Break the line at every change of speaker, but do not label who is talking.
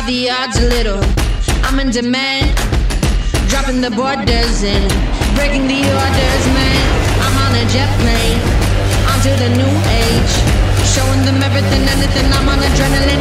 up the odds a little. I'm in demand, dropping the borders and breaking the orders, man. I'm on a jet plane, onto the new age, showing them everything, anything. I'm on adrenaline.